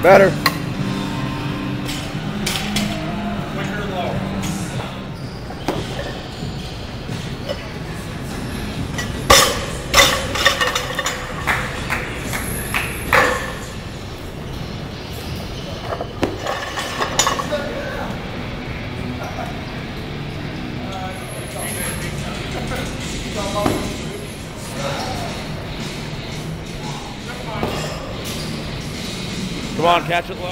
Better. Quicker low. Come on, catch it low.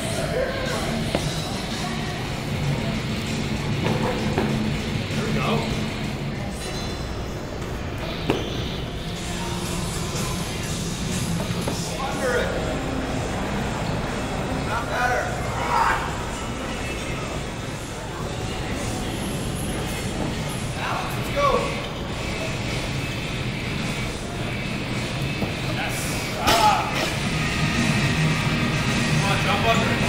There we go. Under it. Not better. Alex, let's go. Yes. Come on, jump under it.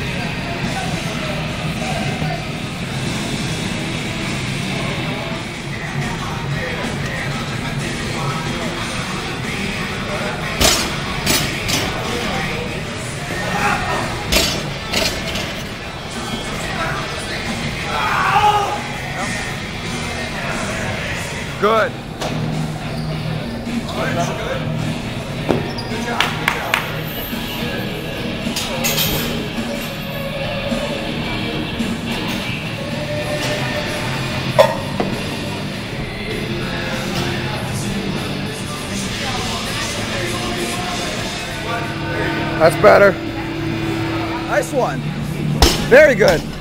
Good. Good. Good job. Good job. That's better. Nice one. Very good.